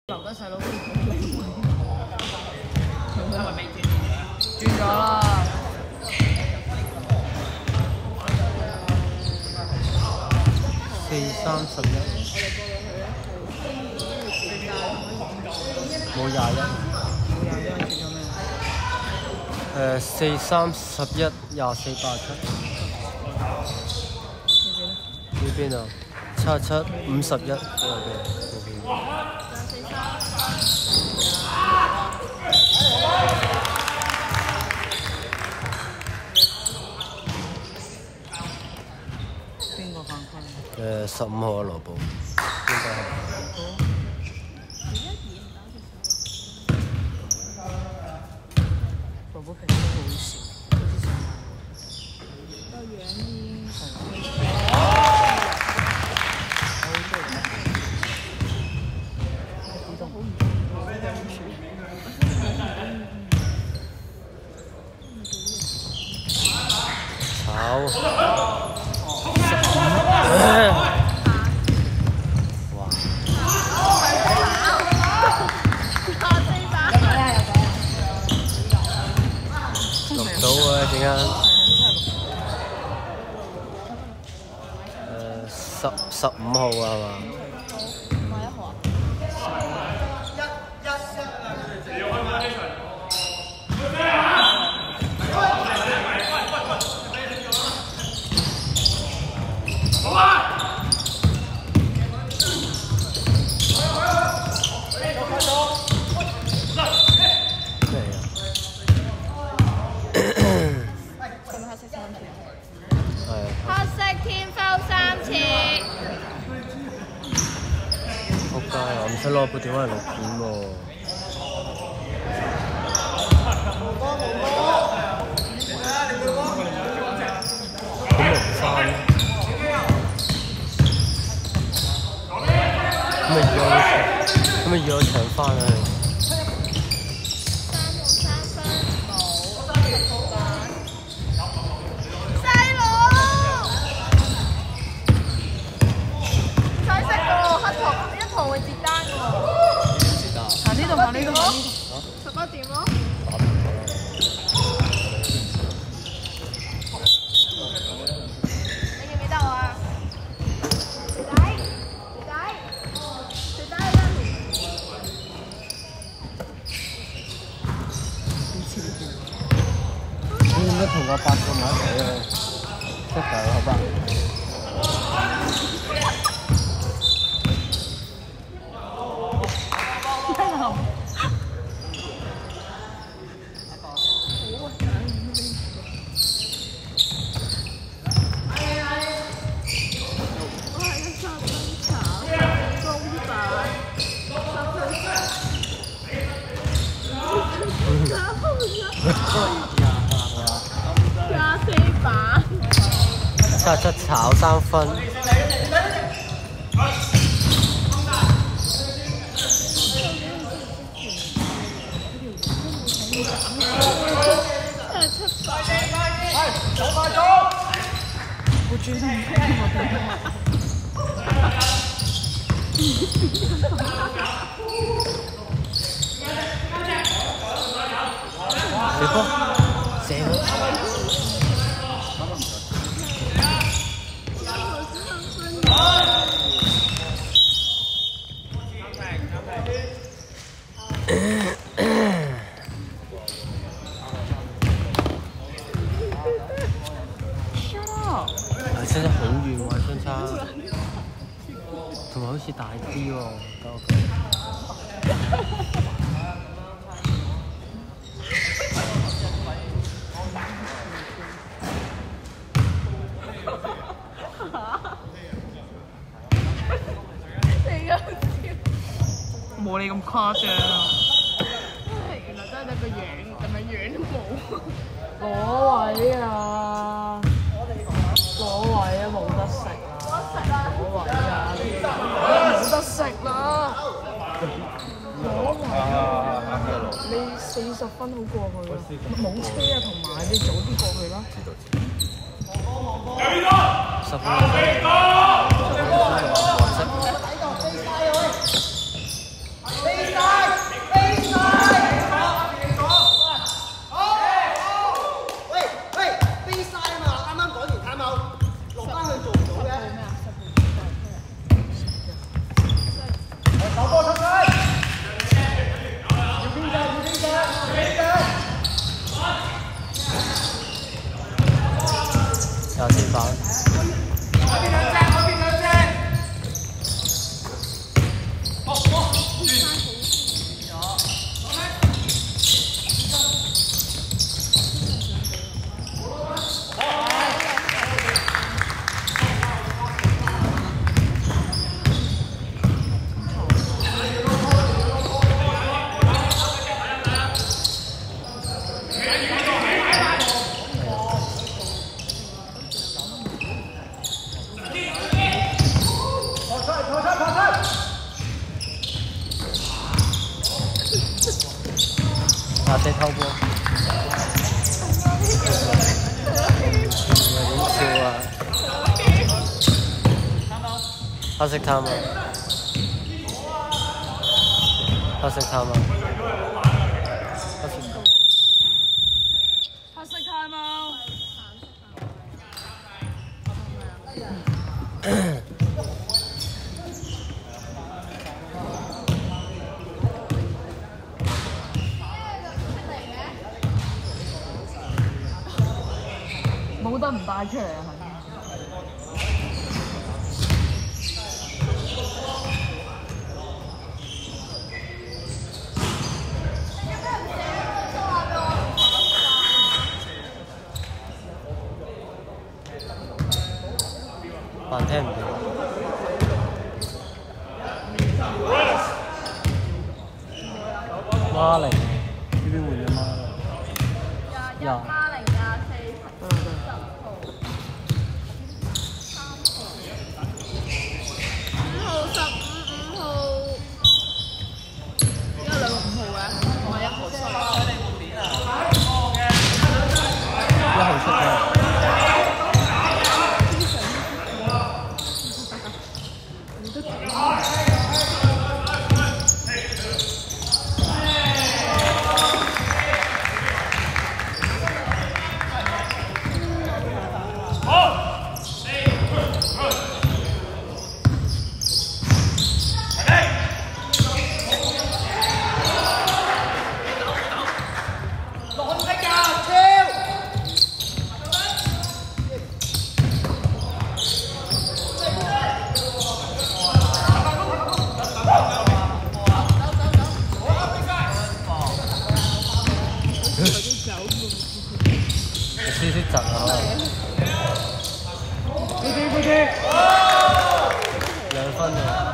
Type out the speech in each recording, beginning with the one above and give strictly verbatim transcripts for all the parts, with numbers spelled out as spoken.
留低細佬先好靚位。佢係咪未轉？轉咗啦。 四三十一。冇廿一。 冇廿一，轉咗咩？ 誒，四三十一廿四八七。呢邊啊？七七五十一。邊個犯規？誒，十五號嘅羅布。應該係。羅布平時好少，個樣已炒。哇！錄到啊！陣間誒十十五號啊嘛？ 買一號啊？黑色天拋三次。 仆街啊！唔使攞部電話嚟錄片喎。咁又唔翻？咁咪要我咁咪要我搶翻啊！ 會接單喎，行呢度行呢度行呢度，十八點咯。你記唔記得我啊？條仔，條仔，條仔喺邊？ 你點解同我八個埋一齊啊？識㗎，好吧。 加四版， 七七炒三分。 七百。走快咗！我轉身唔聽我哋。 射波，射佢。係真係好遠喎，相差，同埋好似大啲喎，得我講。 冇你咁誇張啊！原來真係得個樣，咁樣樣都冇。嗰位啊！嗰位啊，冇得食啊！嗰位啊，冇得食啦！嗰位啊，你四十分好過去啊！冇車啊，同埋你早啲過去啦。知道知道。 十分鐘。十分鐘。 打死偷波。點笑啊？黑色貪啊！黑色貪啊！黑色貪。 黑色貪啊！冇得唔帶出嚟啊！ 扮聽唔到。孖零，呢邊換咗孖零。 廿一孖零廿四十號，三號，五號十五五號， 點解兩個五號嘅？唔係一號出。 一號出嘅。少少窒啊！嗰啲嗰啲，兩分啊！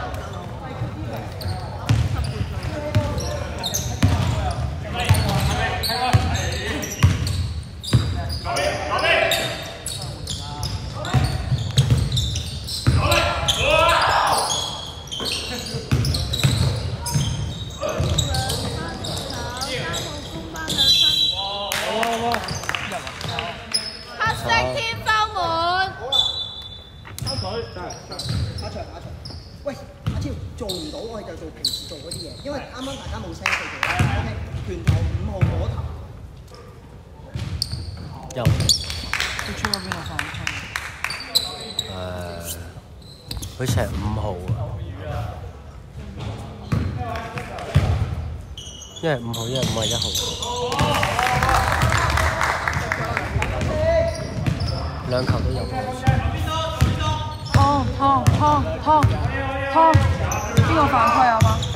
喂，阿超做唔到，我哋就做平時做嗰啲嘢，因為啱啱大家冇聲佢做啦。O K， 拳頭五號摸頭。 有。 佢出咗邊個反擊？ 誒，好似係五號啊。一係五號，一係五係一號。兩球都有。 湯湯湯湯湯，邊個犯規啊嘛？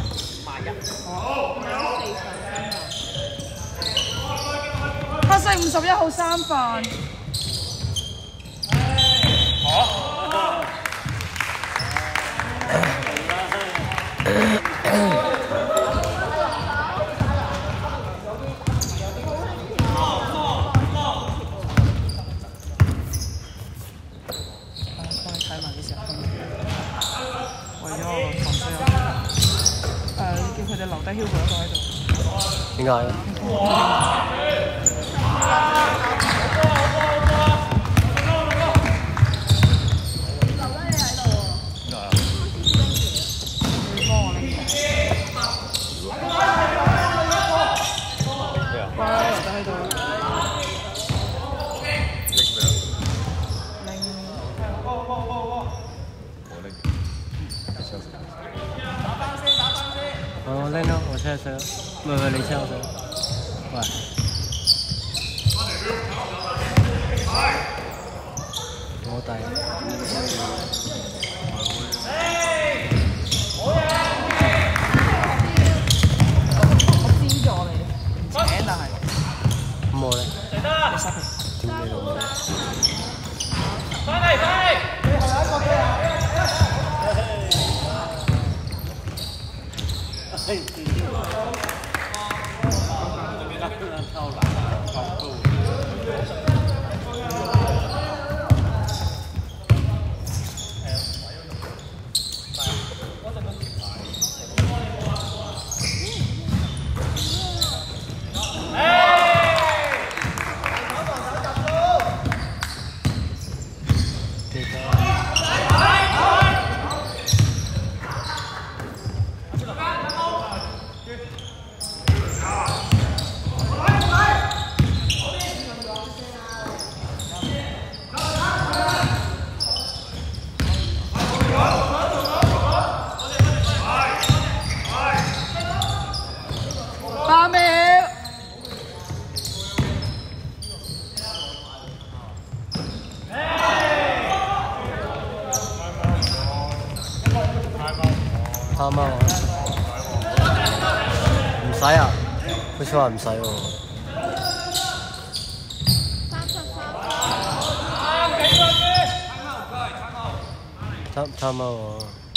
黑色五十一號三犯。佢哋留低 Hugo 一個喺度。 點解咧？我拎咯，我車車，唔係唔係你車我車。喂，我遞。 我知咗你，唔請但係。 咁我咧？ 你失平。 點你老母？ 翻嚟翻嚟！最後一個最後。 誒使啊？好似話唔使喎。 三十三。 差差唔多喎。